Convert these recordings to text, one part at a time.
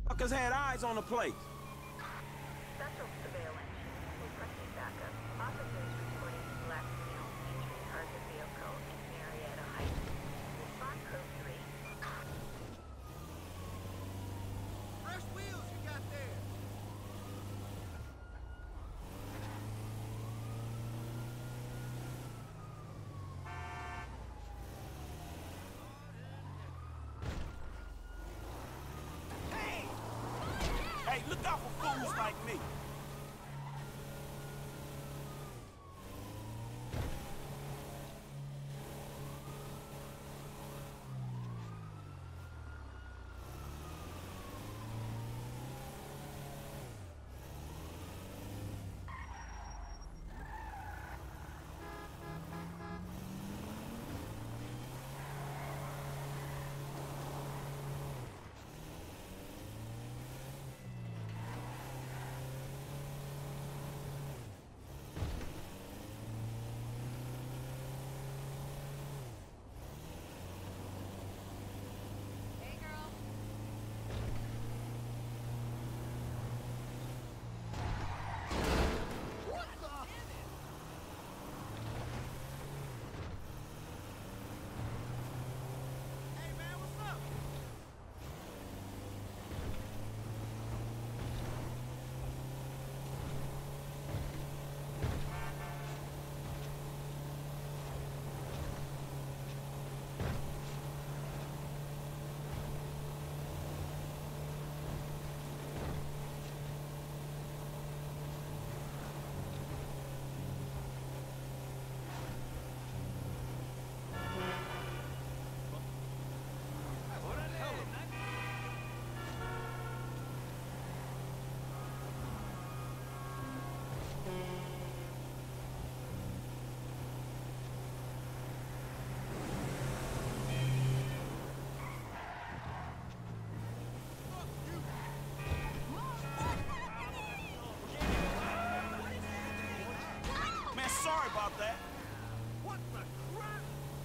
Fuckers had eyes on the place. Central surveillance. Requesting backup. Officers reporting black male featuring target vehicle in Marietta Heights. Response code 3. Fresh wheels you got there. Hey, look out for fools like me. Hey, girl. What the? Hey man, what's up? Man, sorry about that. What the crap?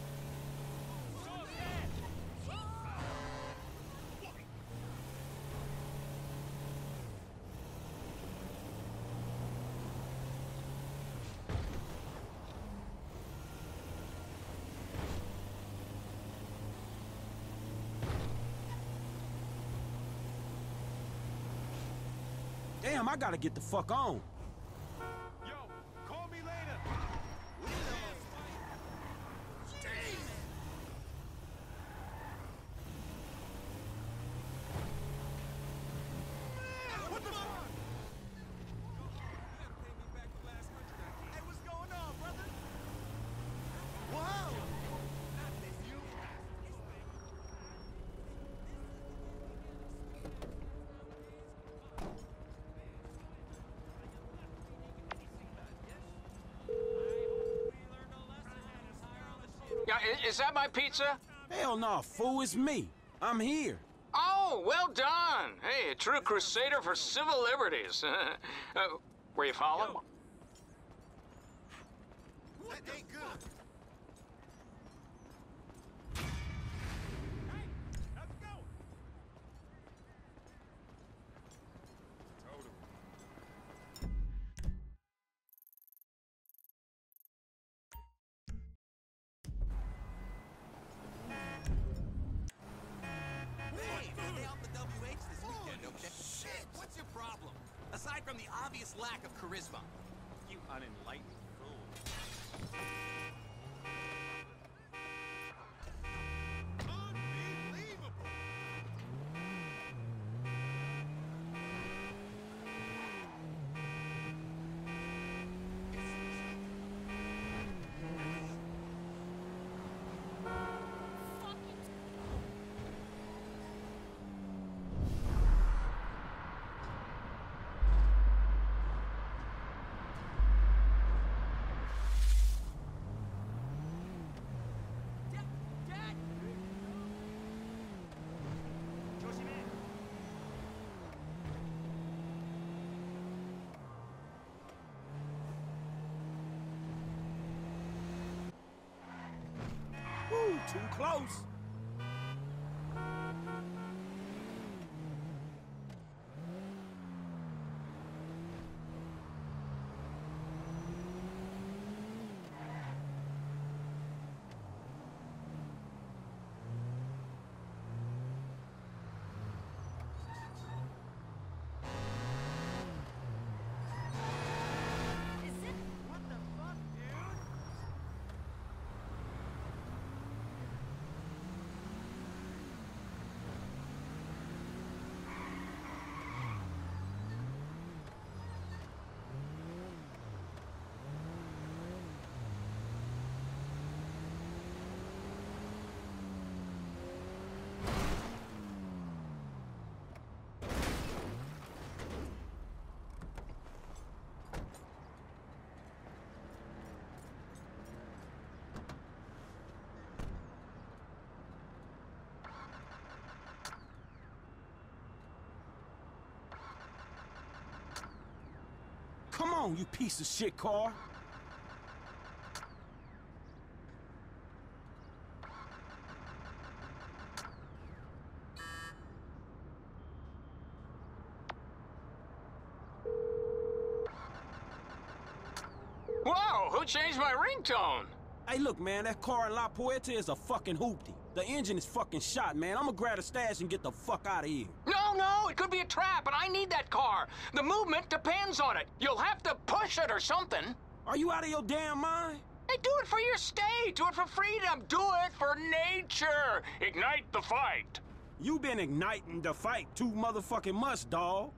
Damn, I gotta get the fuck on. Yo, call me later. What the fuck? Hey, what's going on, brother? Whoa! Yeah, is that my pizza? Hell no, fool, it's me. I'm here. Oh, well done. Hey, a true crusader for civil liberties. Were you following? That ain't good. Shit! What's your problem? Aside from the obvious lack of charisma. You unenlightened fool. Unbelievable! Woo, too close. on, you piece of shit car. Whoa, who changed my ringtone? Hey, look, man, that car in La Puerta is a fucking hoopty. The engine is fucking shot, man. I'm gonna grab a stash and get the fuck out of here. No, it could be a trap, and I need that car. The movement depends on it. You'll have to push it or something. Are you out of your damn mind? Hey, do it for your state. Do it for freedom. Do it for nature. Ignite the fight. You been igniting the fight too motherfucking much, dawg.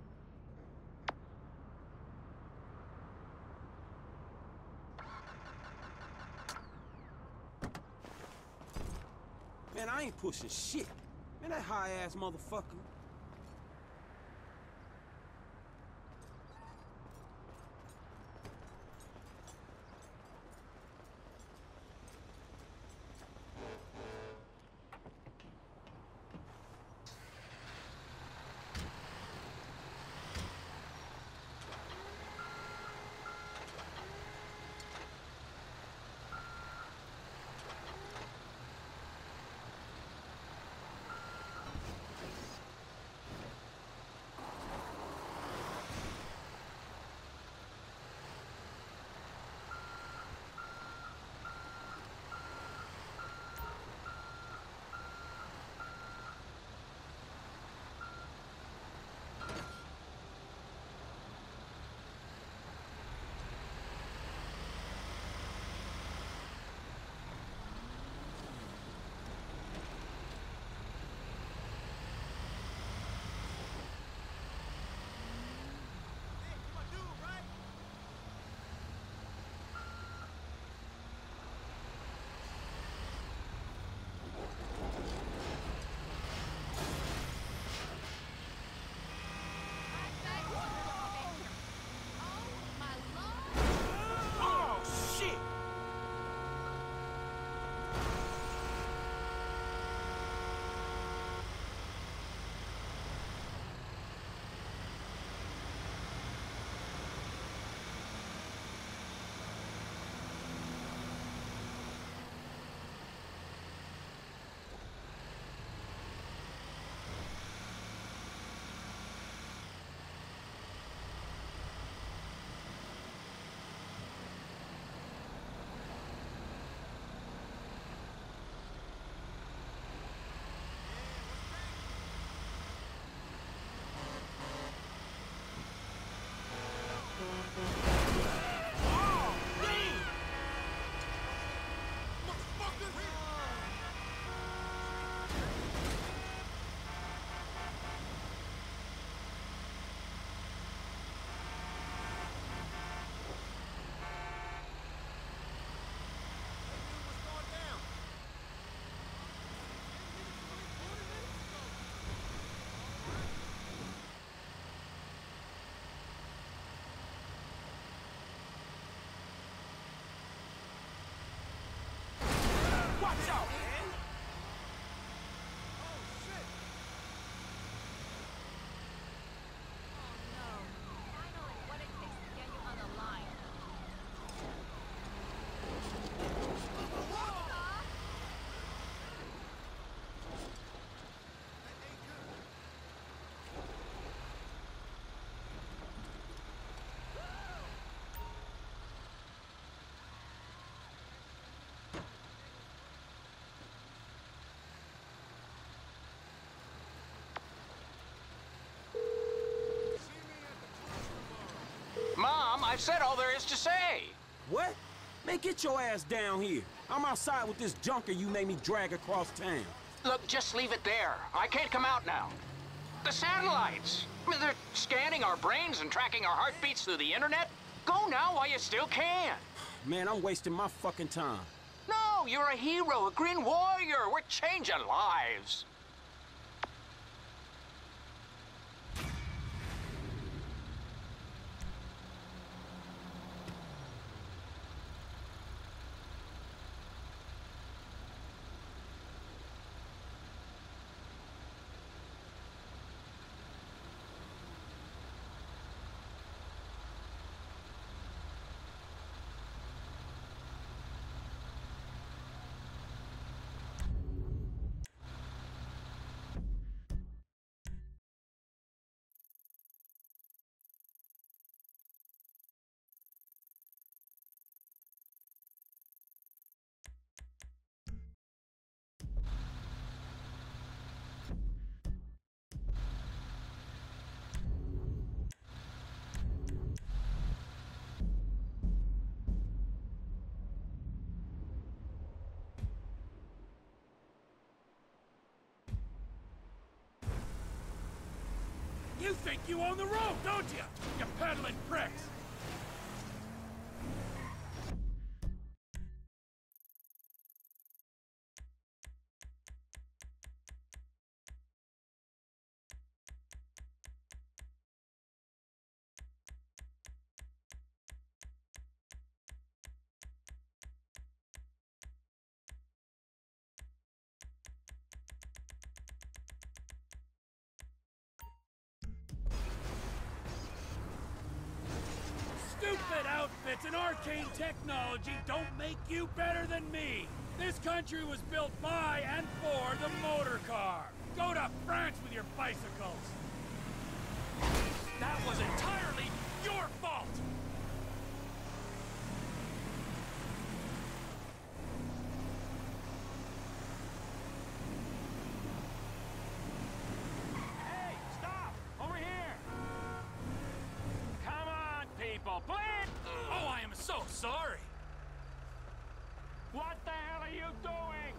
Man, I ain't pushing shit. Man, that high-ass motherfucker. Oh, shit! Watch out, man! Finally, what it takes to get you on the line. Mom, I've said all there is to say. What? Man, get your ass down here. I'm outside with this junker you made me drag across town. Look, just leave it there. I can't come out now. The satellites. I mean, they're scanning our brains and tracking our heartbeats through the internet. Go now while you still can. Man, I'm wasting my fucking time. No, you're a hero, a green warrior. We're changing lives. You think you own the road, don't you? You peddling pricks! Stupid outfits and arcane technology don't make you better than me. This country was built by and for the motor car. Go to France with your bicycles. That was entirely your fault! Hey, stop! Over here! Come on, people, please! Oh, I am so sorry! What the hell are you doing?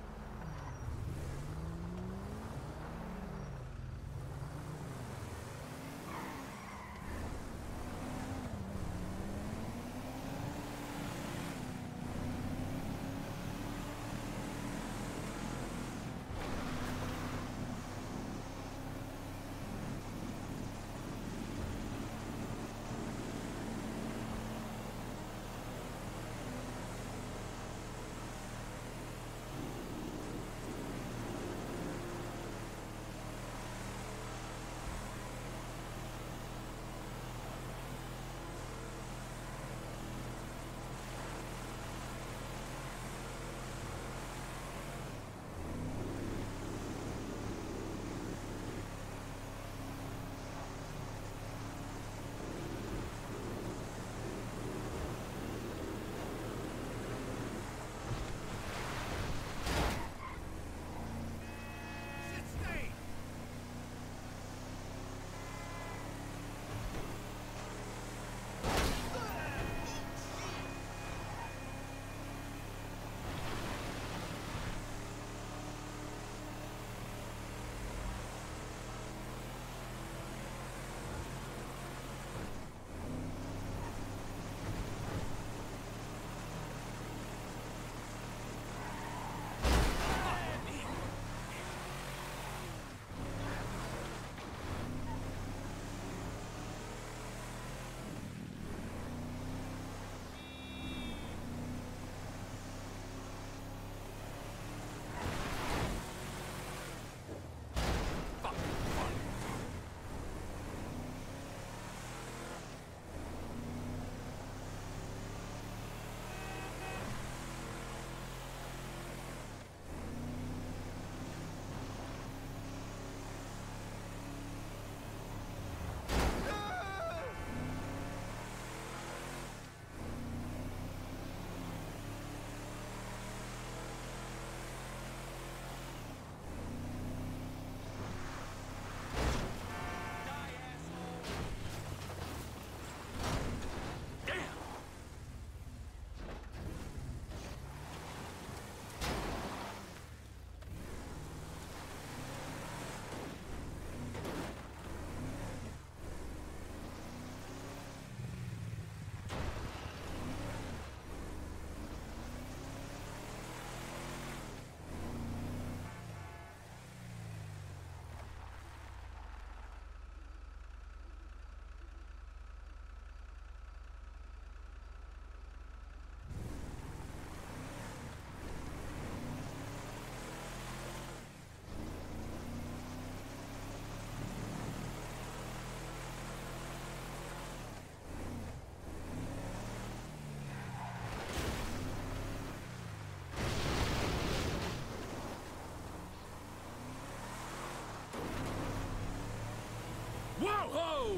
Whoa-ho!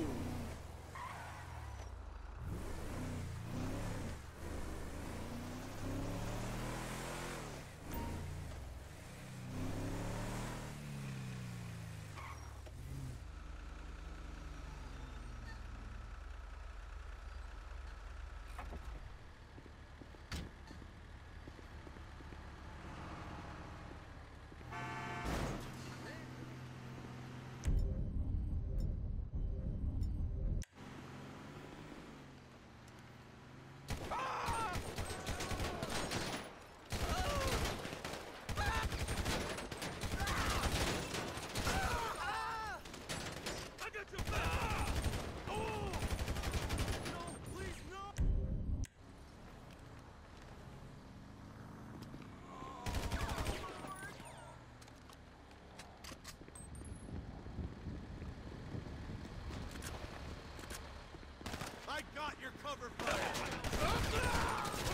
cover fire!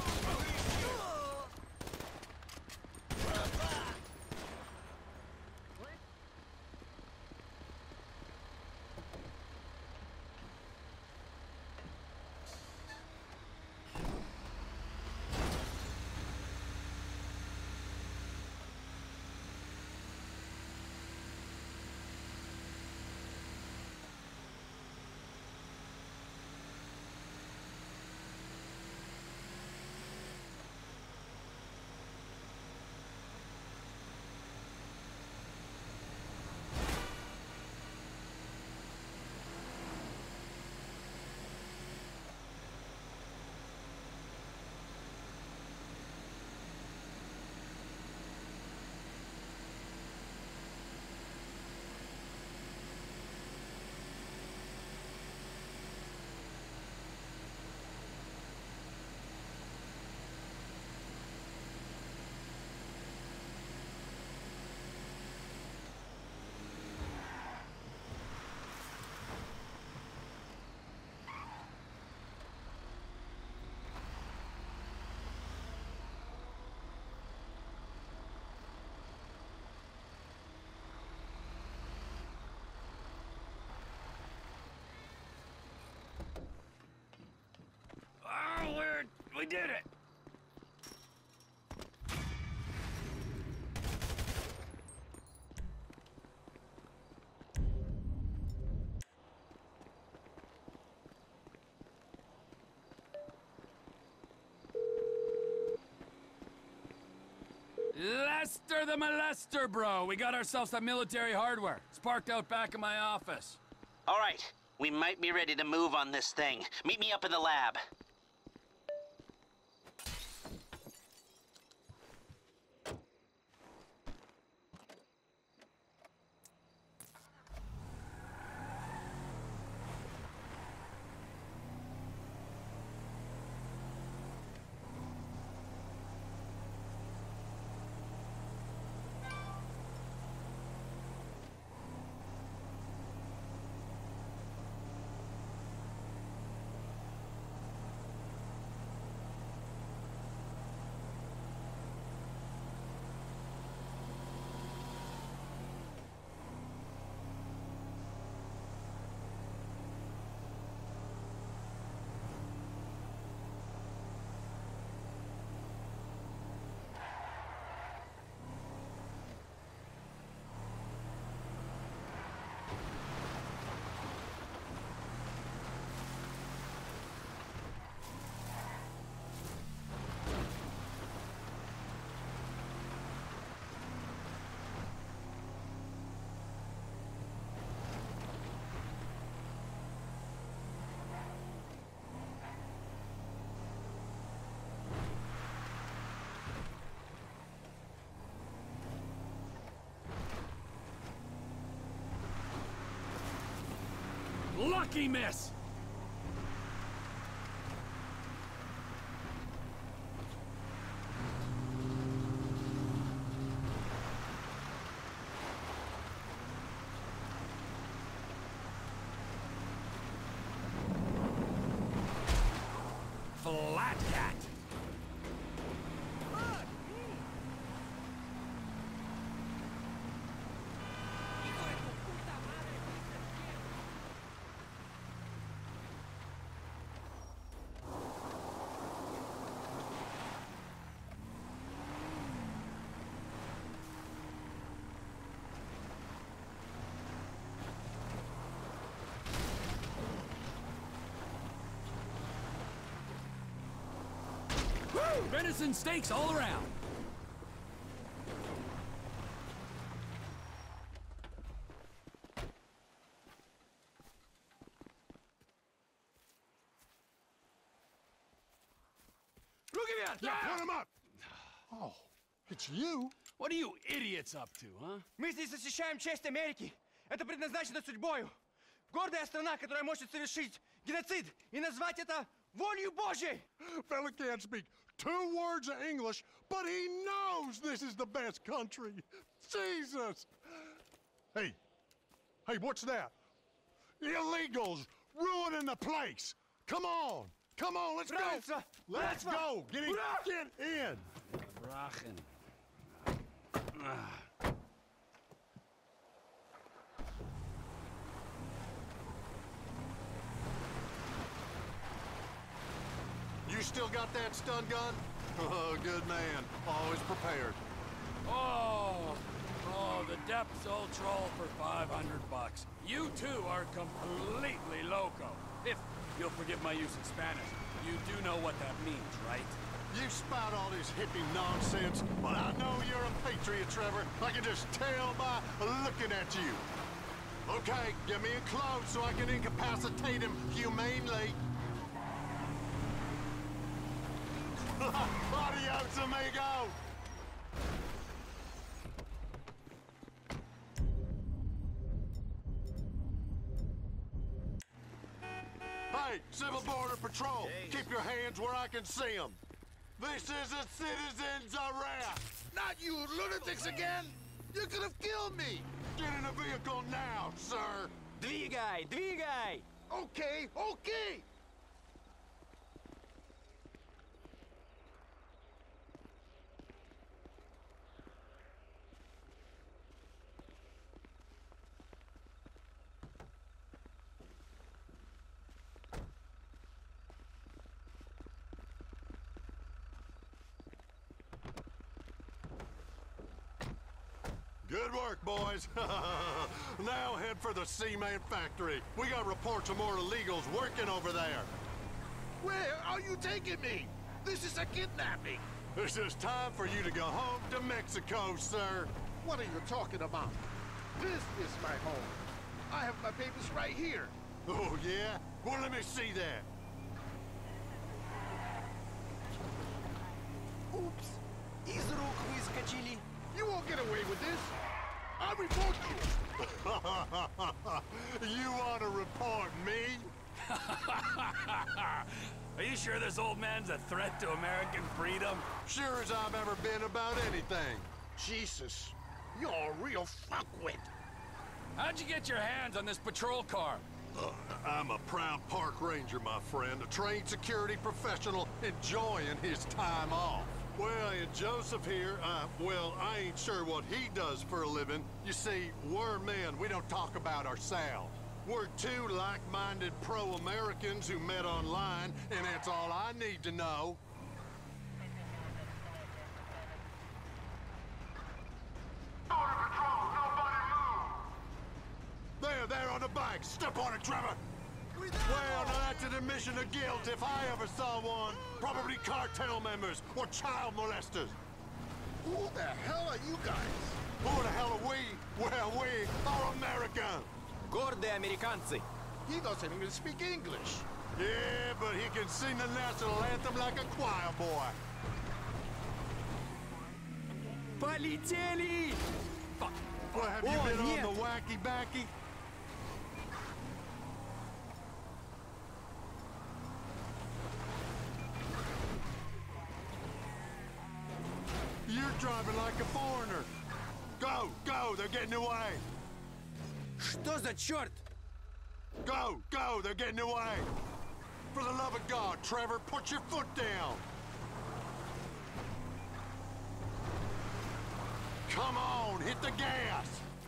We did it! Lester the Molester, bro. We got ourselves some military hardware. It's parked out back in my office. All right, we might be ready to move on this thing. Meet me up in the lab. Lucky miss! Flat cat! Venison steaks all around. Look at that! Yeah, put him up! Oh, it's you? What are you idiots up to, huh? Мы здесь защищаем честь Америки. Это предназначено судьбою. Гордая страна, которая может совершить геноцид и назвать это волею Божьей. Fella can't speak 2 words of English, but he knows this is the best country. Jesus! Hey, what's that? Illegals ruining the place. Come on, Come on, let's go! Bratva! Let's Bratva! go! Get in! Get in! Brachen. You still got that stun gun? Oh, good man. Always prepared. Oh, the Depths old troll for $500. You two are completely loco. If you'll forgive my use of Spanish, you do know what that means, right? You spout all this hippie nonsense, but I know you're a patriot, Trevor. I can just tell by looking at you. Okay, get me in close so I can incapacitate him humanely. Adios, amigo! Hey, Civil Border Patrol, keep your hands where I can see them. This is a citizen's arrest. Not you lunatics again! You could have killed me! Get in the vehicle now, sir. Двигай, двигай! Okay, okay! Good work, boys. Now head for the cement factory. We got reports of more illegals working over there. Where are you taking me? This is a kidnapping! This is time for you to go home to Mexico, sir. What are you talking about? This is my home. I have my papers right here. Oh, yeah? Well, let me see that. Упс! Из рук выскочили. You won't get away with this. I'll report you. You want to report me? Are you sure this old man's a threat to American freedom? Sure as I've ever been about anything. Jesus, you're a real fuckwit. How'd you get your hands on this patrol car? I'm a proud park ranger, my friend. A trained security professional enjoying his time off. Well, and Joseph here, well, I ain't sure what he does for a living. You see, we're men. We don't talk about ourselves. We're two like-minded pro-Americans who met online, and that's all I need to know. Border Patrol, nobody move! There, on the bike. Step on it, Trevor. Well, now that's an admission of guilt if I ever saw one. Probably cartel members or child molesters. Who the hell are you guys? Who the hell are we? Well, we are American. Гордые американцы. He doesn't even speak English. Yeah, but he can sing the national anthem like a choir boy. Полетели! Fuck. Well, have you Oh, been нет. on the wacky-backy? You're driving like a foreigner. Go, they're getting away. Что за черт? Go, they're getting away. For the love of God, Trevor, put your foot down. Come on, hit the gas.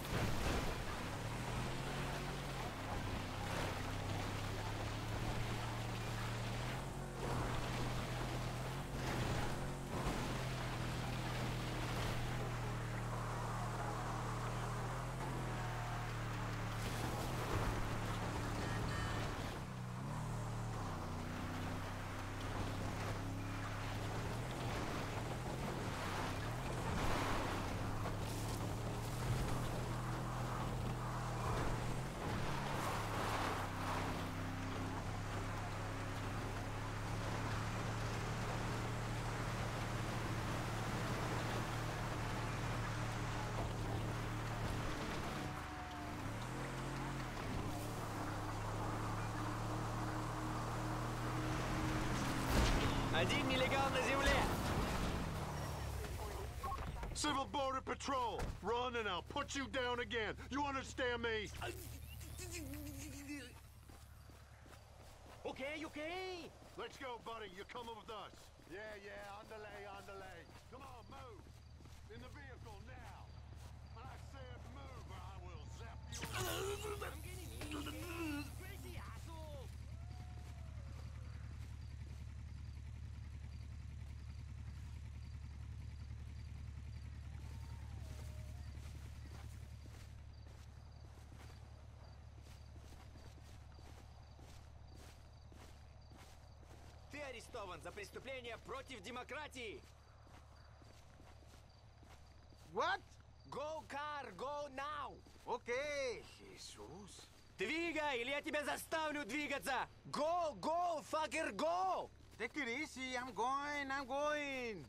Один нелегал на земле. Civil Border Patrol, run and I'll put you down again. You understand me? Okay, okay. Let's go, buddy. You're coming with us. Yeah, underlay, underlay. Come on, move. In the vehicle now. I said move or I will zap you. Crazy asshole! Ты арестован за преступление против демократии! What? Go car, go now! Okay, Jesus. Двигай, или я тебя заставлю двигаться! Go, go, fucker, go! Take it easy. I'm going.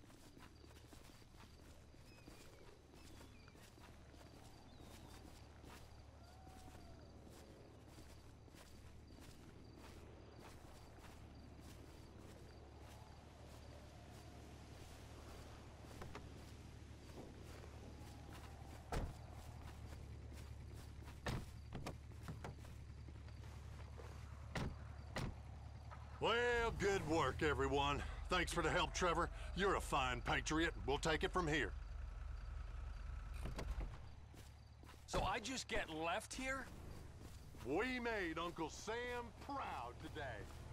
Well, good work, everyone. Thanks for the help, Trevor. You're a fine patriot. We'll take it from here. So I just get left here? We made Uncle Sam proud today.